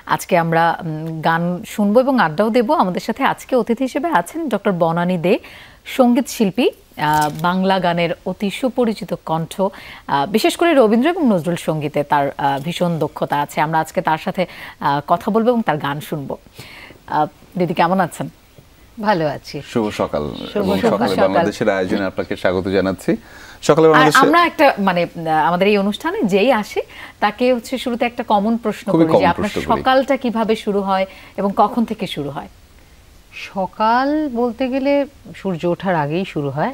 আজকে আমরা গান শুনবো এবং আড্ডাও দেব। আমাদের সাথে আজকে অতিথি হিসেবে আছেন ডক্টর বনানী দে, সঙ্গীত শিল্পী, বাংলা গানের অতি সুপরিচিত কণ্ঠ, বিশেষ করে রবীন্দ্র এবং নজরুল সঙ্গীতে তার ভীষণ দক্ষতা আছে। আমরা আজকে তার সাথে কথা বলবো এবং তার গান শুনবো। দিদি কেমন আছেন? ভালো আছি। শুভ সকাল। সকালে বাংলাদেশের আয়োজনে আপনাকে স্বাগত জানাচ্ছি। সকালে বাংলাদেশে আমরা একটা আমাদের এই অনুষ্ঠানে যেই আসে তাকে শুরুতে একটা কমন প্রশ্ন করি যে আপনার সকালটা কিভাবে শুরু হয় এবং কখন থেকে শুরু হয়? সকাল বলতে গেলে সূর্য ওঠার আগেই শুরু হয়।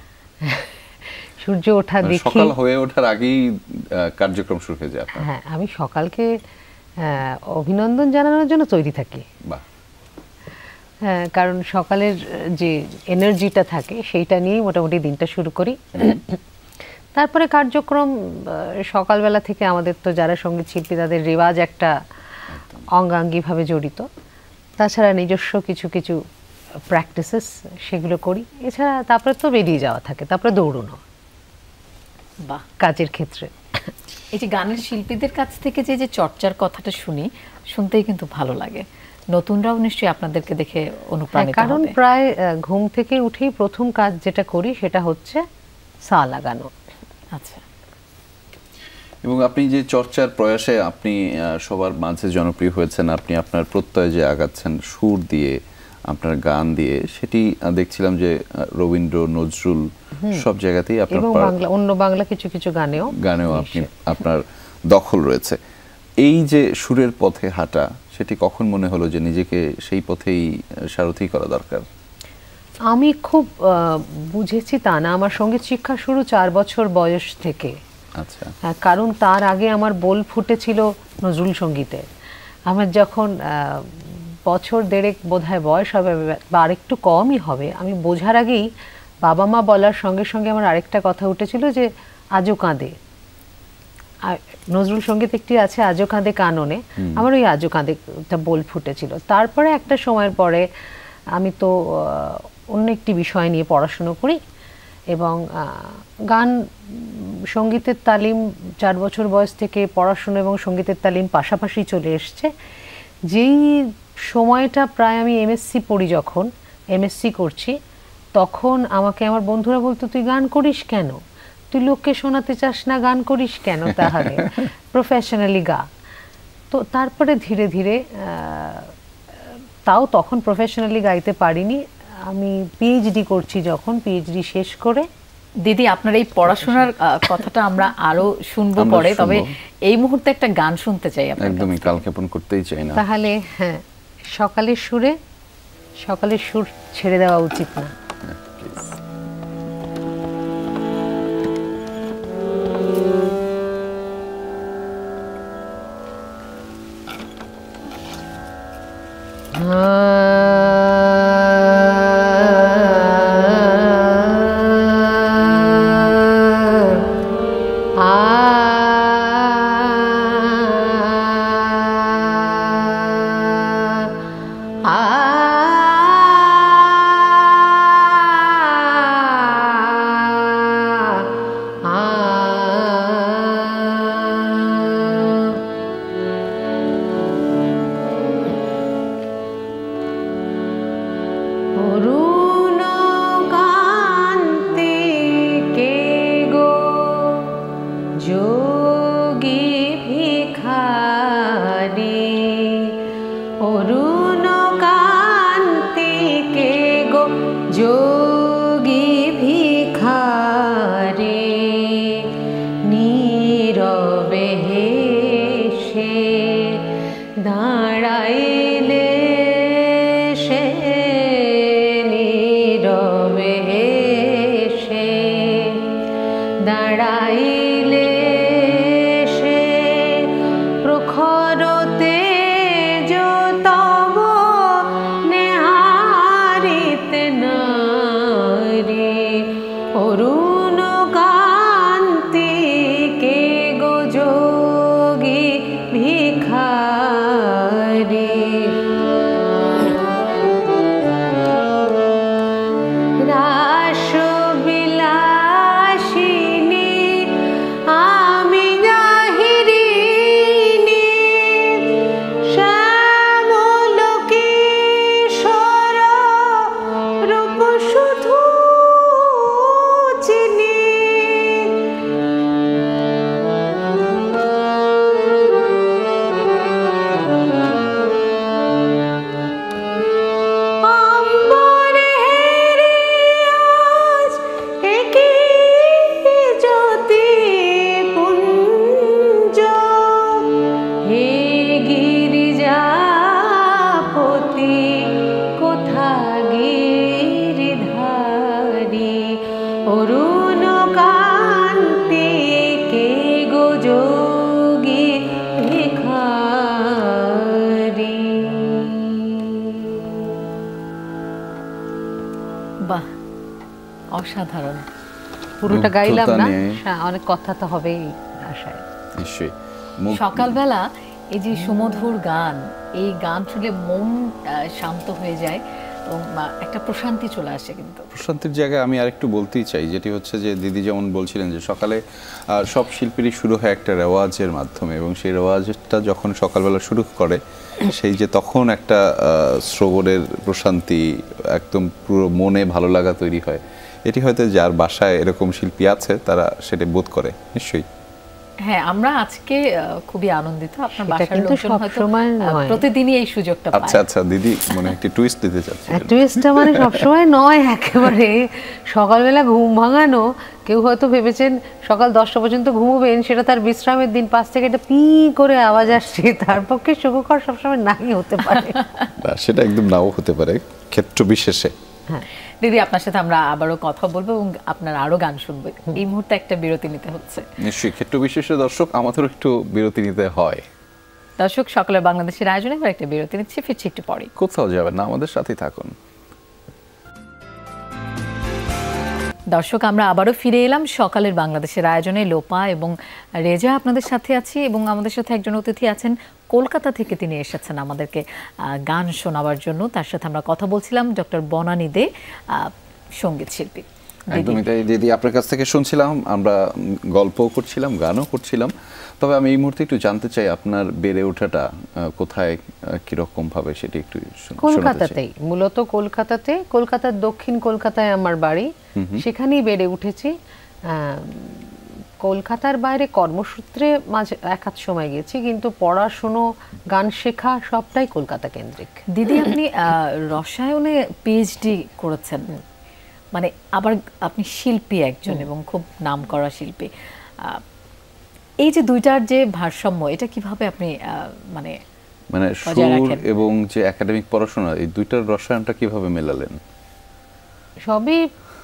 সূর্য ওঠা দেখি, সকাল হয়ে ওঠার আগেই কার্যক্রম শুরু হয়ে যায়। হ্যাঁ, আমি সকালকে অভিনন্দন জানানোর জন্য তৈরি থাকি। হ্যাঁ, কারণ সকালের যে এনার্জিটা থাকে সেইটা নিয়েই মোটামুটি দিনটা শুরু করি। তারপরে কার্যক্রম সকালবেলা থেকে আমাদের তো যারা সঙ্গীত শিল্পী তাদের রেওয়াজ একটা অঙ্গাঙ্গিভাবে জড়িত। তাছাড়া নিজস্ব কিছু কিছু প্র্যাকটিসেস সেগুলো করি। এছাড়া তারপরে তো বেরিয়ে যাওয়া থাকে, তারপরে দৌড়ানো বা কাজের ক্ষেত্রে। এই যে গানের শিল্পীদের কাছ থেকে যে চর্চার কথাটা শুনতেই কিন্তু ভালো লাগে। নতুনরাও নিশ্চয়ই আপনাদেরকে দেখে অনুপ্রাণিত হবে। কারণ প্রায় ঘুম থেকে উঠেই প্রথম কাজ যেটা করি সেটা হচ্ছে সা লাগানো। আচ্ছা। এবং আপনি যে চর্চার প্রয়াসে আপনি সবার মাঝে জনপ্রিয় হয়েছেন, আপনি আপনার প্রত্যয় যে আগাচ্ছেন সুর দিয়ে, আপনার গান দিয়ে, সেটি দেখছিলাম যে রবীন্দ্র, নজরুল সব জায়গাতেই আপনার, এবং বাংলা, অন্য বাংলা কিছু কিছু গানেও আপনি আপনার দখল রয়েছে। এই যে সুরের পথে হাঁটা, সেটি কখন মনে হলো যে নিজেকে সেই পথেই সারথি করা দরকার? আমি খুব বুঝেছি তা না। আমার সঙ্গীত শিক্ষা শুরু 4 বছর বয়স থেকে। আচ্ছা। কারণ তার আগে আমার বোল ফুটেছিল নজরুল সঙ্গীতে। আমার যখন বছর দেড়েক বোধহয় বয়স হবে বা আরেকটু কমই হবে, আমি বোঝার আগেই বাবা মা বলার সঙ্গে সঙ্গে আমার আরেকটা কথা উঠেছিল যে আজও কাঁদে। নজরুল সঙ্গীত একটি আছে আজও কাঁদে কাননে, আমার ওই আজও কাঁদে বোল ফুটেছিল। তারপরে একটা সময়ের পরে আমি তো অন্য একটি বিষয় নিয়ে পড়াশুনো করি এবং গান সঙ্গীতের তালিম 4 বছর বয়স থেকে পড়াশুনো এবং সঙ্গীতের তালিম পাশাপাশি চলে এসছে। যেই সময়টা প্রায় আমি এমএসসি পড়ি, যখন এমএসসি করছি, তখন আমাকে আমার বন্ধুরা বলতো, তুই গান করিস কেন? তুই লোককে শোনাতে চাস না, গান করিস কেন? তাহলে প্রফেশনালি গা। তো তারপরে ধীরে ধীরে, তাও তখন প্রফেশনালি গাইতে পারিনি। আমি পিএইচডি করছি, যখন পিএইচডি শেষ করে। দিদি, আপনার এই পড়াশোনার কথাটা আমরা আরো শুনবো পরে, তবে এই মুহূর্তে একটা গান শুনতে চাই আপনার। একদমই কালক্ষেপণ করতেই চাই না। তাহলে হ্যাঁ, সকালের সুর ছেড়ে দেওয়া উচিত না। অসাধারণ। পুরোটা গাইলাম মুগ্ধতা না, নিয়ে। অনেক কথা তো হবেই আশায়। নিশ্চয়ই সকালবেলা এই যে সুমধুর গান, এই গান শুনলে মন শান্ত হয়ে যায় এবং একটা প্রশান্তি চলে আসে। কিন্তু প্রশান্তির জায়গায় আমি আরেকটু বলতেই চাই, যেটি হচ্ছে যে দিদি যেমন বলছিলেন যে সকালে সব শিল্পীরই শুরু হয় একটা রেওয়াজের মাধ্যমে, এবং সেই রেওয়াজটা যখন সকালবেলা শুরু করে সেই যে তখন একটা শ্রবণের প্রশান্তি, একদম পুরো মনে ভালো লাগা তৈরি হয়। এটি হয়তো যার বাসায় এরকম শিল্পী আছে তারা সেটা বোধ করে নিশ্চয়ই। হ্যাঁ, আমরা আজকে খুবই আনন্দিত। আপনার সেটা বাসার কিন্তু লোকজন হয়তো সবসময় নয়। প্রতিদিনই এই সুযোগটা পায়। আচ্ছা আচ্ছা দিদি মনে একটি টুইস্ট দিতে চাচ্ছি। টুইস্টটা মানে সবসময় নয় একেবারে। সকালবেলা ঘুম ভাঙানো, কেউ হয়তো ভেবেছেন সকাল 10টা পর্যন্ত ঘুমোবেন, সেটা তার বিশ্রামের দিন, পাশ থেকে একটা পি করে আওয়াজ আসছে, তার পক্ষে সুখকর সবসময় নাই হতে পারে। সেটা একদম নাও হতে পারে ক্ষেত্র বিশেষে। হ্যাঁ দিদি, আপনার সাথে আমরা আবারও কথা বলবো এবং আপনার আরো গান শুনবো। এই মুহূর্তে একটা বিরতি নিতে হচ্ছে। নিশ্চয়ই ক্ষেত্র বিশেষে দর্শক আমাদেরও একটু বিরতি নিতে হয়। দর্শক, সকালের বাংলাদেশের আয়োজনে আমরা একটা বিরতি নিচ্ছি, ফিরছি একটু পরে। কোথাও যাবেন না, আমাদের সাথেই থাকুন। দর্শক, আমরা আবারও ফিরে এলাম সকালের বাংলাদেশের আয়োজনে। লোপা এবং রেজা আপনাদের সাথে আছি এবং আমাদের সাথে একজন অতিথি আছেন কলকাতা থেকে। তিনি এসেছেন আমাদেরকে গান শোনাবার জন্য। তার সাথে আমরা কথা বলছিলাম ডক্টর বনানী দে, সঙ্গীত শিল্পী। একদমই তাই দিদি, আপনার কাছ থেকে শুনছিলাম, আমরা গল্পও করছিলাম, গানও করছিলাম। তবে আমি এই মুহূর্তে একটু জানতে চাই আপনার বেড়ে ওঠাটা কোথায়, কিরকম ভাবে, সেটি একটু কলকাতাতেই, মূলত কলকাতাতে, কলকাতার দক্ষিণ কলকাতায় আমার বাড়ি, সেখানেই বেড়ে উঠেছি। কলকাতার বাইরে কর্মসূত্রে মাঝে এক আধ সময় গেছি, কিন্তু পড়াশুনো, গান শেখা সবটাই কলকাতা কেন্দ্রিক। দিদি, আপনি রসায়নে পিএইচডি করেছেন, মানে আবার আপনি শিল্পী একজন এবং খুব নামকরা শিল্পী। এই যে দুইটার যে ভারসাম্য, এটা কিভাবে আপনি মানে মানে সুর এবং যে একাডেমিক পড়াশোনা, এই দুইটার রসায়নটা কিভাবে মেলালেন? সবই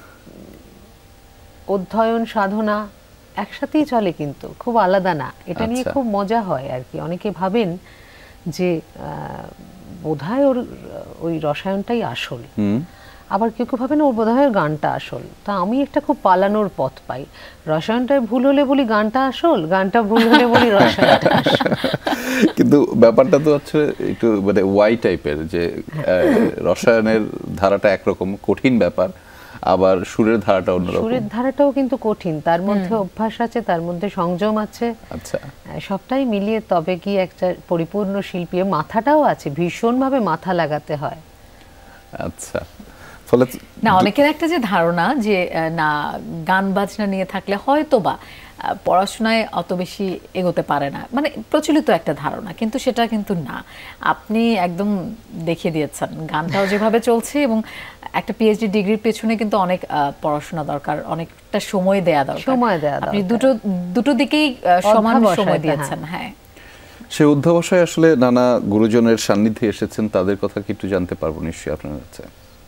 অধ্যয়ন সাধনা একসাথেই চলে, কিন্তু খুব আলাদা না। এটা নিয়ে খুব মজা হয় আর কি। অনেকে ভাবেন যে বোধহয় ওই রসায়নটাই আসল, আবার কেউ কেউ ভাবেন ওর বোধহয় গানটা আসল। তা আমি একটা খুব পালানোর পথ পাই। রসায়নটায় ভুল হলে বলি গানটা আসল, গানটা ভুল হলে বলি রসায়নটা আসল। কিন্তু ব্যাপারটা তো হচ্ছে একটু মানে ওয়াই টাইপের, যে রসায়নের ধারাটা একরকম কঠিন ব্যাপার, আবার সুরের ধারাটা অন্যরকম। সুরের ধারাটাও কিন্তু কঠিন, তার মধ্যে অভ্যাস আছে, তার মধ্যে সংযম আছে। আচ্ছা, সবটাই মিলিয়ে তবে কি একটা পরিপূর্ণ শিল্পী। মাথাটাও আছে, ভীষণভাবে মাথা লাগাতে হয়। আচ্ছা, ফলে না, অনেকের একটা যে ধারণা যে না, গান বাজনা নিয়ে থাকলে হয়তো বা পড়াশোনায় অত বেশি এগোতে পারে না, মানে প্রচলিত একটা ধারণা, কিন্তু সেটা কিন্তু না। আপনি একদম দেখিয়ে দিয়েছেন গানটাও যেভাবে চলছে, এবং একটা পিএইচডি ডিগ্রির পেছনে কিন্তু অনেক পড়াশোনা দরকার, অনেকটা সময় দেয়া দরকার। আপনি দুটো দিকেই সমান সময় দিয়েছেন। হ্যাঁ, সেই অধ্যবসায় আসলে নানা গুরুজনের সান্নিধ্যে এসেছেন, তাদের কথা কি একটু জানতে পারবো নিশ্চয়ই আপনার কাছে?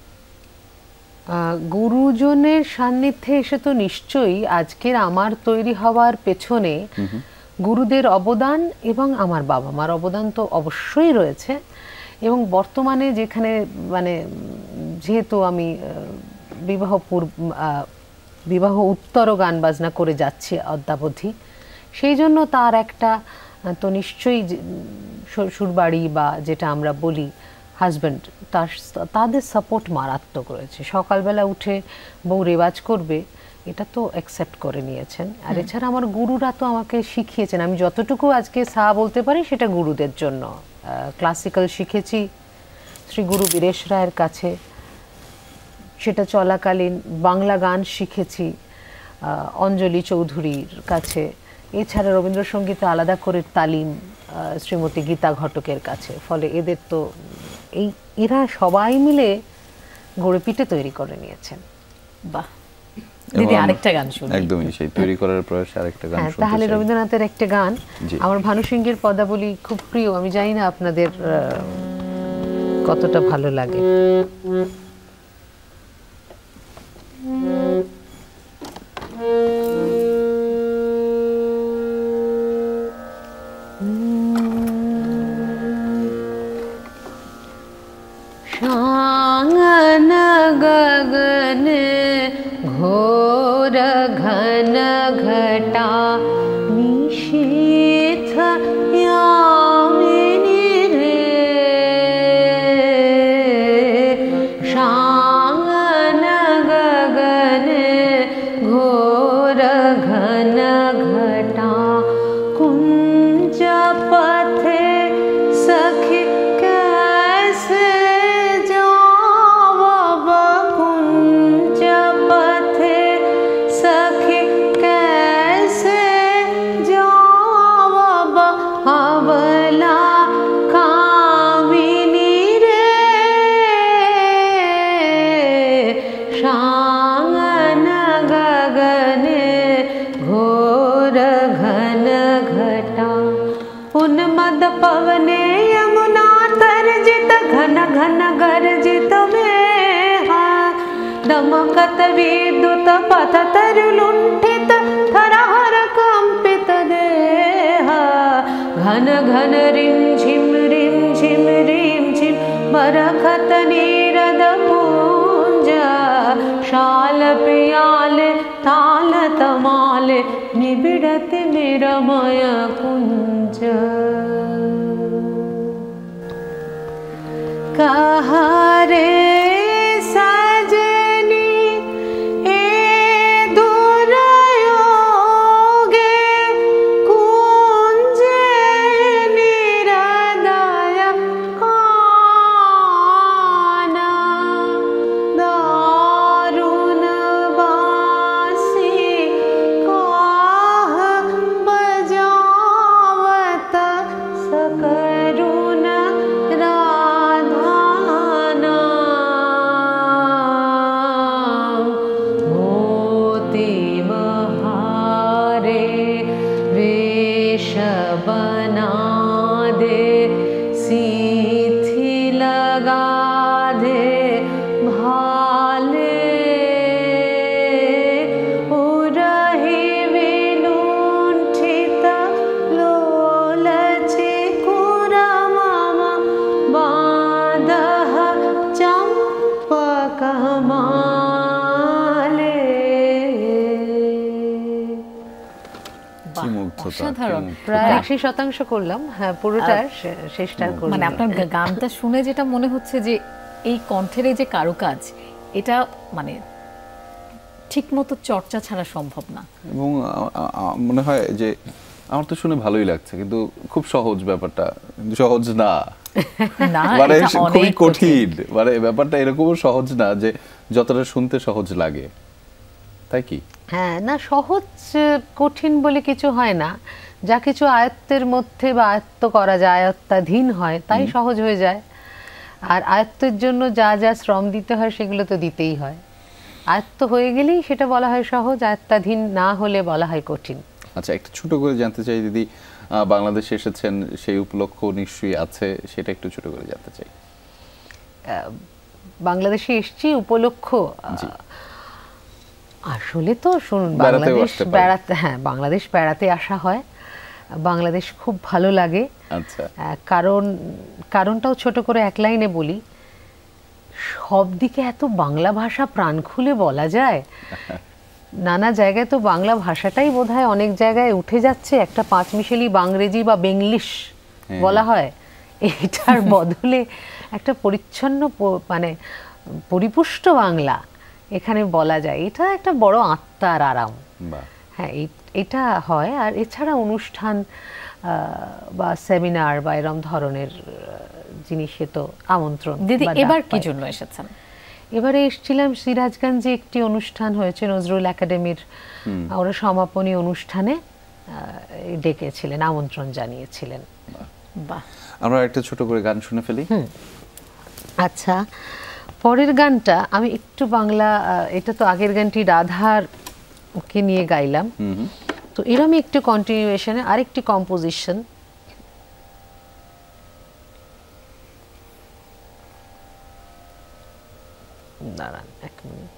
গুরুজনের সান্নিধ্যে এসে তো নিশ্চয়ই আজকের আমার তৈরি হওয়ার পেছনে গুরুদের অবদান এবং আমার বাবা মার অবদান তো অবশ্যই রয়েছে। এবং বর্তমানে যেখানে মানে যেহেতু আমি বিবাহ উত্তর গান বাজনা করে যাচ্ছি অদ্যাবধি, সেই জন্য তার একটা তো নিশ্চয়ই শ্বশুরবাড়ি বা যেটা আমরা বলি হাজব্যান্ড, তাদের সাপোর্ট মারাত্মক রয়েছে। সকালবেলা উঠে বউ রেওয়াজ করবে, এটা তো অ্যাকসেপ্ট করে নিয়েছেন। আর এছাড়া আমার গুরুরা তো আমাকে শিখিয়েছেন। আমি যতটুকু আজকে সা বলতে পারি সেটা গুরুদের জন্য। ক্লাসিক্যাল শিখেছি শ্রী গুরু বীরেশ রায়ের কাছে, সেটা চলাকালীন বাংলা গান শিখেছি অঞ্জলি চৌধুরীর কাছে। এছাড়া রবীন্দ্রসঙ্গীতে আলাদা করে তালিম শ্রীমতী গীতা ঘটকের কাছে। ফলে এদের তো এরা সবাই মিলে গড়ে পিঠে তৈরি করে নিয়েছেন। বাহ দিদি, আরেকটা গান শুনি। একদমই সেই তৈরি করার প্রয়াসে আরেকটা গান শুনতে চাই। তাহলে রবীন্দ্রনাথের একটা গান, আমার ভানু সিংহের পদাবলী খুব প্রিয়, আমি জানি না আপনাদের কতটা ভালো লাগে। গগন पवने यमुना तर्जित घन घन गर्जित मेहा दमकत विद्युत पथ तरुलुंठित थरहर कंपित देहा घन घन रिंझिम रिंझिम बरखत नीरद पूंजा शाल पियाले ताल तमाले निबिड़त निरमय कुंज कहा रे सजनी ए दुरयोगे कुंजे निरदय काना दारुण बासी काह बजावत सकरुण राधाना मोती बहारे वेश बना दे सीथी लगा दे भाले उरही विलुंठित लोलचे कुरमम बांधह चंपकमाले কি মুগ্ধতা, অসাধারণ। কি মুগ্ধতা। প্রায় 80% করলাম, হ্যাঁ পুরোটা শেষটা করলাম। মানে আপনার গানটা শুনে যেটা মনে হচ্ছে যে এই কণ্ঠের এই যে কারুকাজ, এটা মানে ঠিকমতো চর্চা ছাড়া সম্ভব না। এবং মনে হয় যে আমার তো শুনে ভালোই লাগছে, কিন্তু খুব সহজ ব্যাপারটা, কিন্তু সহজ না, না, মানে এটা খুবই অনেক কঠিন। মানে ব্যাপারটা এরকমও সহজ না যে যতটা শুনতে সহজ লাগে, তাই কি? হ্যাঁ, না সহজ কঠিন বলে কিছু হয় না, যা কিছু আয়ত্তের মধ্যে বা আয়ত্ত করা যায়, আয়ত্তাধীন হয়, তাই সহজ হয়ে যায়। আর আয়ত্তের জন্য যা যা শ্রম দিতে হয় সেগুলো তো দিতেই হয়। আয়ত্ত হয়ে গেলেই সেটা বলা হয় সহজ, আয়ত্তাধীন না হলে বলা হয় কঠিন। আচ্ছা, একটা ছোট করে জানতে চাই দিদি, বাংলাদেশে এসেছেন, সেই উপলক্ষ নিশ্চয়ই আছে, সেটা একটু ছোট করে জানতে চাই। বাংলাদেশে এসেছি উপলক্ষ, জি। আসলে তো শুনুন, বেড়াতেও বাংলাদেশ আসতে পারেন। বেড়াতে, হ্যাঁ বাংলাদেশ বেড়াতে আসা হয়, বাংলাদেশ খুব ভালো লাগে। আচ্ছা, কারণটাও ছোট করে এক লাইনে বলি, সব দিকে এত বাংলা ভাষা প্রাণ খুলে বলা যায়, নানা জায়গায় তো বাংলা ভাষাটাই বোধহয় অনেক জায়গায় উঠে যাচ্ছে, একটা পাঁচমিশেলি বাংরেজি বা বেঙ্গলিশ বলা হয়, এটার বদলে একটা পরিচ্ছন্ন মানে পরিপুষ্ট বাংলা এখানে বলা যায়, এটা একটা বড় আত্মার আরাম। বাহ। হ্যাঁ, এটা হয়। আর এছাড়া অনুষ্ঠান বা সেমিনার বা এরম ধরনের জিনিসে তো আমন্ত্রণ। দিদি বা এবার ডাক কি পাই। জন্য এসেছেন? এবারে এসেছিলাম সিরাজগঞ্জে, একটি অনুষ্ঠান হয়েছে নজরুল একাডেমির, ওরা সমাপনী অনুষ্ঠানে ডেকেছিলেন, আমন্ত্রণ জানিয়েছিলেন। বাহ, আমরা একটা ছোট করে গান শুনে ফেলি। আচ্ছা, পরের গানটা আমি একটু বাংলা, এটা তো আগের গানটি রাধার ওকে নিয়ে গাইলাম, তো এরমই একটু কন্টিনিউয়েশনে আরেকটি কম্পোজিশন। দাঁড়ান এক মিনিট।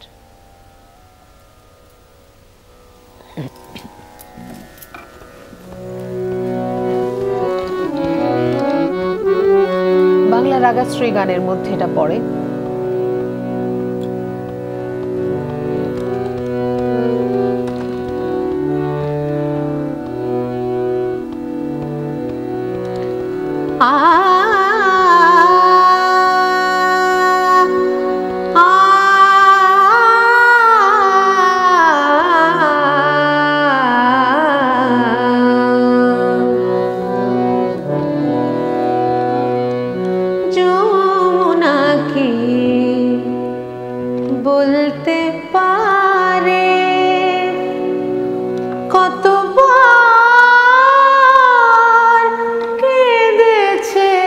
বাংলা রাগাশ্রী গানের মধ্যে এটা পড়ে। বলতে পারে কতবার কেঁদেছে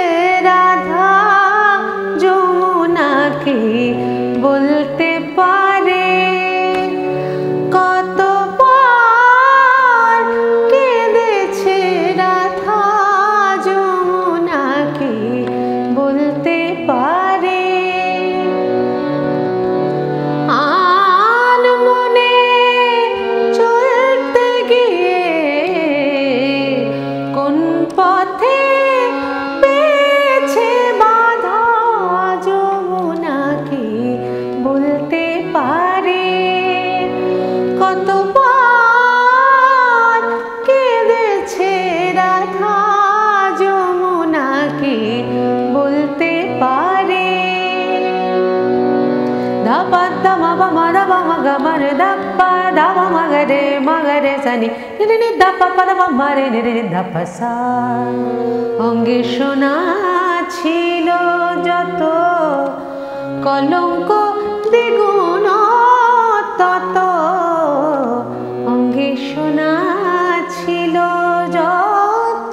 রে জানি রে রে দা পা পা মা মা রে রে রে দা পা সা অঙ্গে সোনা ছিল যত কলঙ্ক দ্বিগুণ তত অঙ্গে সোনা ছিল যত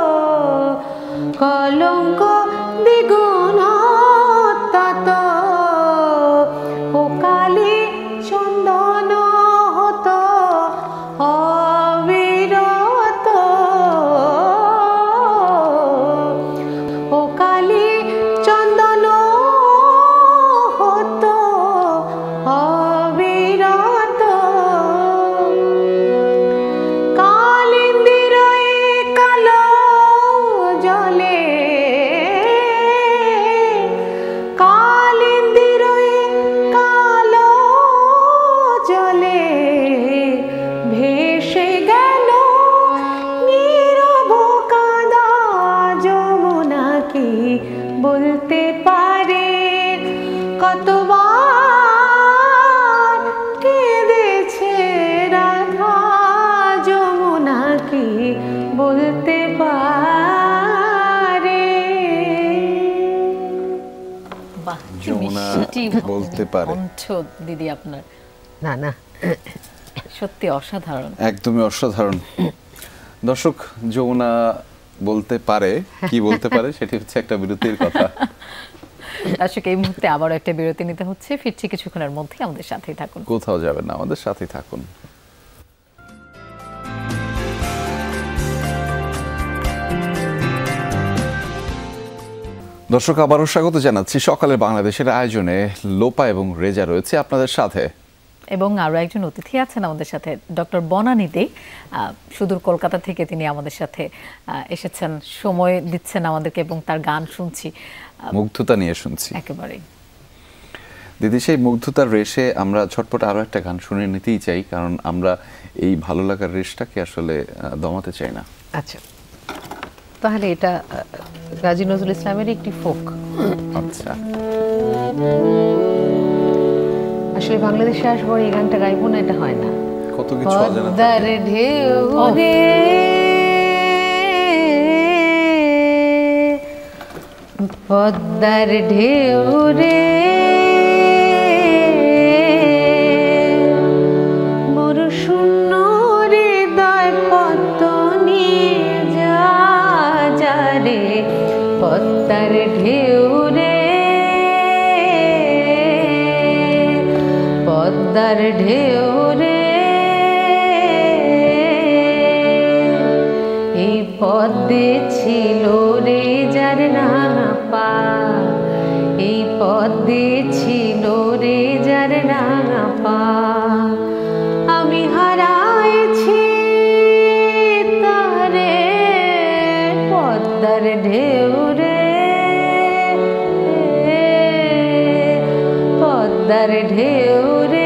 কলঙ্ক দ্বিগুণ তত ও কালি চন্দন হতো অবিরত ও কালি চন্দন হতো অবিরত কালিন্দিরই কালো জলে কালিন্দিরই কালো জলে ভেসে গেল নীরব কাঁদা যমুনা কি বলতে পারে কতবার কেঁদেছে রাধা যমুনা কি বলতে পারে বাহ, কি যমুনা মিষ্টি বলতে পারে। কণ্ঠ দিদি আপনার, না না সত্যি অসাধারণ। একদমই অসাধারণ। দর্শক, যমুনা বলতে পারে, কি বলতে পারে সেটি হচ্ছে একটা বিরতির কথা। দর্শক, এই মুহূর্তে আবারও একটা বিরতি নিতে হচ্ছে, ফিরছি কিছুক্ষণের মধ্যে, আমাদের সাথেই থাকুন। কোথাও যাবেন না, আমাদের সাথেই থাকুন। দর্শক, আবারও স্বাগত জানাচ্ছি সকালের বাংলাদেশের আয়োজনে। লোপা এবং রেজা রয়েছে আপনাদের সাথে, এবং আরও একজন অতিথি আছেন আমাদের সাথে, ডক্টর বনানী দে। সুদূর কলকাতা থেকে তিনি আমাদের সাথে এসেছেন, সময় দিচ্ছেন আমাদেরকে এবং তার গান শুনছি, মুগ্ধতা নিয়ে শুনছি একেবারেই। দিদি, সেই মুগ্ধতার রেশে আমরা ঝটপট আরো একটা গান শুনে নিতেই চাই, কারণ আমরা এই ভালো লাগার রেশটাকে আসলে দমাতে চাই না। আচ্ছা, তাহলে এটা কাজী নজরুল ইসলামের একটি ফোক। আচ্ছা, আসলে বাংলাদেশে আসবো এই গানটা গাইবো না, এটা হয় না। কত কিছু অজানা পদ্মার থাকে। ঢেউ রে পদ্মার ঢেউ রে মোর শূন্য হৃদয় পদ্ম নিয়ে যা যা রে পদ্মার ঢেউ রে পদ্মার ঢেউ রে এই পদ্মে ছিল রে যার রাঙা পা এই পদ্মে ছিল রে যার রাঙা পা আমি হারাইছি তারে পদ্মার ঢেউ রে পদ্মার ঢেউ রে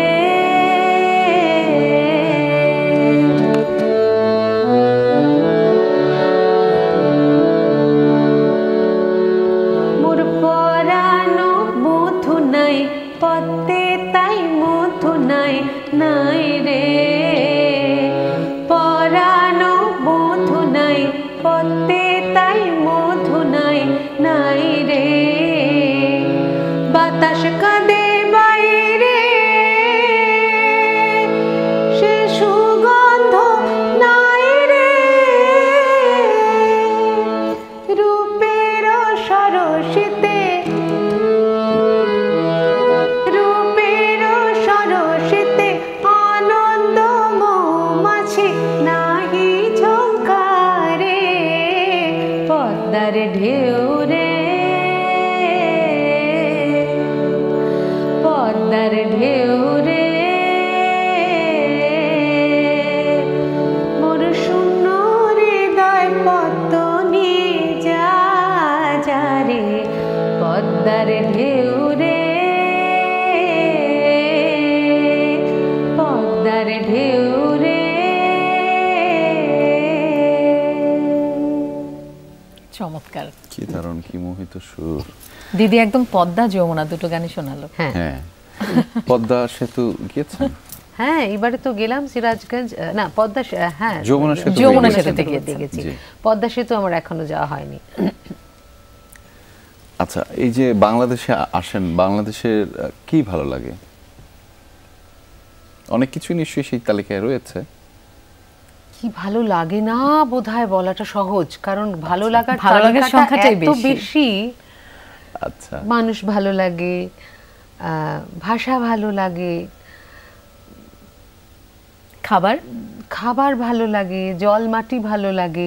মোর পরানো মধু নাই পদ্মে তাই মধু নাই নাই রে পরানো মধু নাই পদ্মে তাই মধু নাই নাই রে বাতাস কাঁদে বাইরে সে সুগন্ধ নাই রে রূপের সরসিতে রূপের সরসিতে আনন্দ মৌমাছি নাহি ঝঙ্কারে পদ্মার ঢেউ রে পদ্মার ঢেউ রে মোর শূন্য হৃদয় পদ্ম নিয়ে যা যা রে পদ্মার ঢেউ রে পদ্মার ঢেউ রে চমৎকার কি দারুণ, কি মোহিত সুর। দিদি, একদম পদ্মা যমুনা দুটো গানই শোনালো। হ্যাঁ হ্যাঁ, পদ্মা সেতু গিয়েছেন? হ্যাঁ, এবারে তো গেলাম সিরাজগঞ্জ, না পদ্মা হ্যাঁ যমুনা সেতু যমুনা দেখেছি। সেতু থেকে দেখেছি। দেখেছি। জি। পদ্মা সেতু আমার এখনো যাওয়া হয়নি। আচ্ছা, এই যে বাংলাদেশে আসেন, বাংলাদেশের কি ভালো লাগে? অনেক কিছুই নিশ্চয়ই সেই তালিকায় রয়েছে। কি ভালো লাগে না বোধহয় বলাটা সহজ, কারণ ভালো লাগার ভালো লাগার তালিকাটা সংখ্যাটাই এত বেশি। বেশি। আচ্ছা, মানুষ ভালো লাগে, ভাষা ভালো লাগে, খাবার খাবার ভালো লাগে, জল মাটি ভালো লাগে,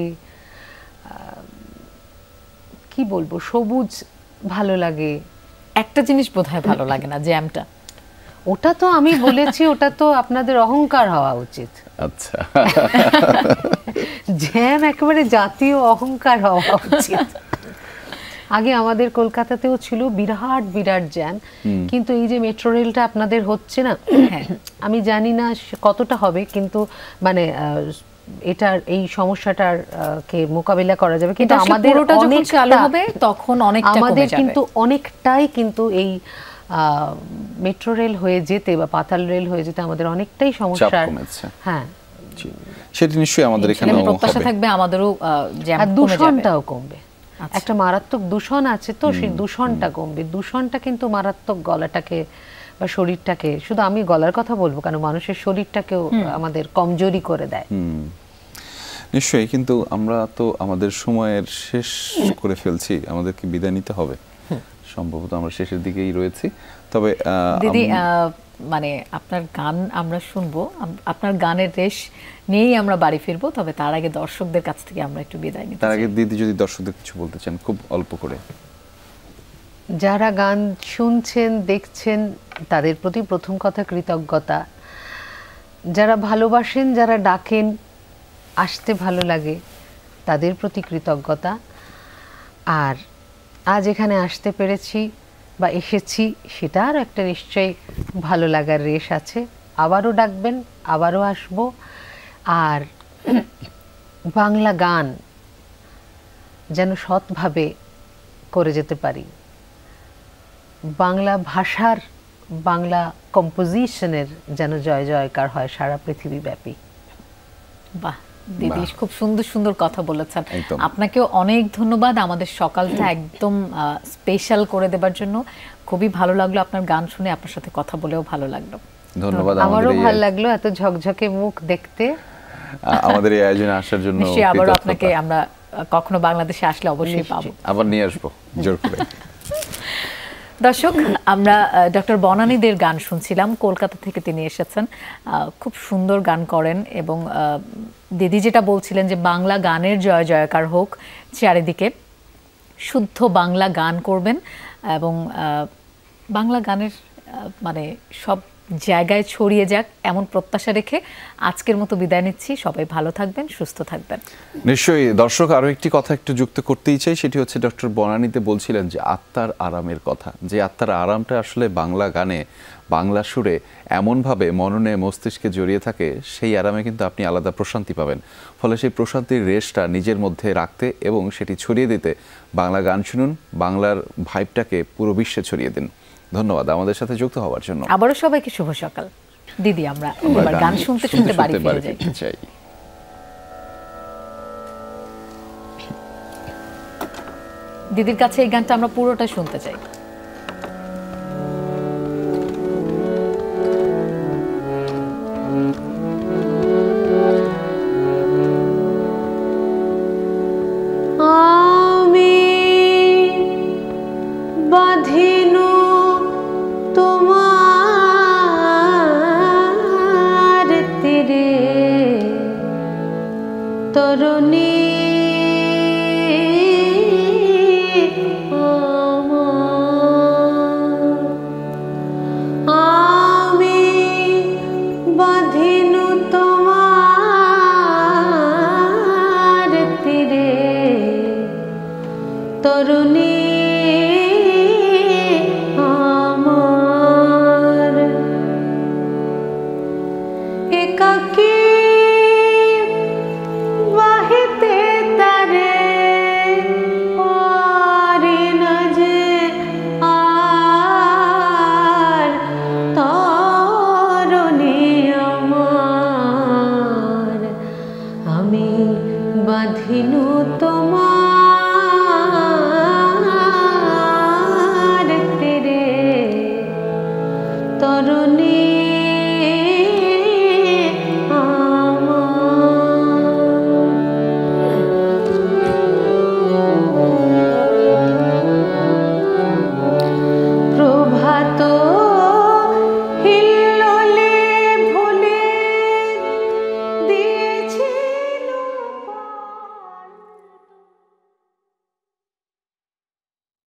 কি বলবো, সবুজ ভালো লাগে। একটা জিনিস বোধহয় ভালো লাগে না, জ্যামটা। ওটা তো আমি বলেছি, ওটা তো আপনাদের অহংকার হওয়া উচিত। আচ্ছা। জ্যাম একেবারে জাতীয় অহংকার হওয়া উচিত। আগে আমাদের কলকাতাতেও ছিল বিরাট বিরাট জ্যাম, কিন্তু এই যে মেট্রো রেলটা আপনাদের হচ্ছে না, আমি জানি না কতটা হবে, কিন্তু মানে এটার এই সমস্যাটার কে মোকাবিলা করা যাবে, কিন্তু কিন্তু আমাদের পুরোটা যখন অনেক চালু হবে তখন অনেকটা কমে আমাদের যাবে। কিন্তু অনেকটাই কিন্তু এই মেট্রো রেল হয়ে যেতে বা পাতাল রেল হয়ে যেতে আমাদের অনেকটাই সমস্যা কমেছে। হ্যাঁ, জি। সেটি নিশ্চয়ই আমাদের সেখানে এখানেও প্রত্যাশা হবে। থাকবে আমাদেরও জ্যাম আর কমে যাবে। দূষণটাও কমবে। আচ্ছা। একটা মারাত্মক দূষণ আছে, তো সেই দূষণটা কমবে। দূষণটা কিন্তু মারাত্মক গলাটাকে বা শরীরটাকে, শুধু আমি গলার কথা বলবো কারণ মানুষের শরীরটাকেও আমাদের কমজোরি করে দেয়। নিশ্চয়ই, কিন্তু আমরা তো আমাদের সময়ের শেষ করে ফেলছি, আমাদেরকে বিদায় নিতে হবে। সম্ভবত আমরা শেষের দিকেই রয়েছি। তবে দিদি, মানে আপনার গান আমরা শুনবো, আপনার গানের রেশ নিয়েই আমরা বাড়ি ফিরবো, তবে তার আগে দর্শকদের কাছ থেকে আমরা একটু বিদায় নিতে তার চাই। আগে দিদি যদি দর্শকদের কিছু বলতে চান, খুব অল্প করে। যারা গান শুনছেন, দেখছেন, তাদের প্রতি প্রথম কথা কৃতজ্ঞতা। যারা ভালোবাসেন, যারা ডাকেন, আসতে ভালো লাগে, তাদের প্রতি কৃতজ্ঞতা। আর আজ এখানে আসতে পেরেছি বা এসেছি, সেটার একটা নিশ্চয়ই ভালো লাগার রেশ আছে। আবারও ডাকবেন, আবারও আসবো। আর বাংলা গান যেন সৎভাবে করে যেতে পারি, বাংলা ভাষার, বাংলা কম্পোজিশনের যেন জয় জয়কার হয় সারা পৃথিবী ব্যাপী। বাহ দিদি, খুব সুন্দর সুন্দর কথা বলেছেন। একদম। আপনাকেও অনেক ধন্যবাদ আমাদের সকালটা একদম স্পেশাল করে দেবার জন্য। খুবই ভালো লাগলো আপনার গান শুনে, আপনার সাথে কথা বলেও ভালো লাগলো। ধন্যবাদ। আমারও ভালো লাগলো এত ঝকঝকে মুখ দেখতে। আমাদের এই আয়োজনে আসার জন্য নিশ্চয়ই আবারও কৃতজ্ঞতা। আপনাকে আমরা কখনো বাংলাদেশে আসলে অবশ্যই পাবো। আবার নিয়ে আসবো জোর করে। দর্শক, আমরা ডক্টর বনানী দের গান শুনছিলাম। কলকাতা থেকে তিনি এসেছেন, খুব সুন্দর গান করেন। এবং দিদি যেটা বলছিলেন যে বাংলা গানের জয় জয়কার হোক চারিদিকে, শুদ্ধ বাংলা গান করবেন এবং বাংলা গানের মানে সব জায়গায় ছড়িয়ে যাক, এমন প্রত্যাশা রেখে আজকের মতো বিদায় নিচ্ছি। সবাই ভালো থাকবেন, সুস্থ থাকবেন। নিশ্চয়ই দর্শক, আরো একটি কথা একটু যুক্ত করতেই চাই, সেটি হচ্ছে ডক্টর বনানীতে বলছিলেন যে আত্মার আরামের কথা, যে আত্মার আরামটা আসলে বাংলা গানে, বাংলা সুরে এমনভাবে মননে মস্তিষ্কে জড়িয়ে থাকে, সেই আরামে কিন্তু আপনি আলাদা প্রশান্তি পাবেন। ফলে সেই প্রশান্তির রেশটা নিজের মধ্যে রাখতে এবং সেটি ছড়িয়ে দিতে বাংলা গান শুনুন, বাংলার ভাইবটাকে পুরো বিশ্বে ছড়িয়ে দিন। ধন্যবাদ আমাদের সাথে যুক্ত হওয়ার জন্য। আবারও সবাইকে শুভ সকাল। দিদি, আমরা এবার গান শুনতে শুনতে বাড়ি ফিরে যাই। দিদির কাছে এই গানটা আমরা পুরোটা শুনতে চাই। আমি বাঁধিনু তোমার তীরে তরুণী, আমি বাঁধিনু তোমার তীরে তরুণী।